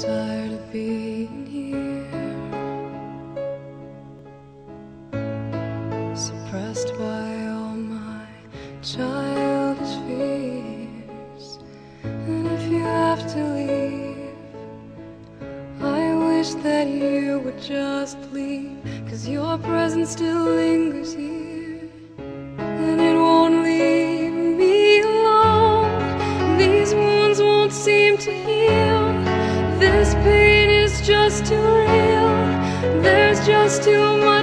tired of being here, suppressed by all my childish fears. And if you have to leave, I wish that you would just leave, 'cause your presence still lingers here, and it won't leave me alone. These wounds won't seem to heal. This pain is just too real. There's just too much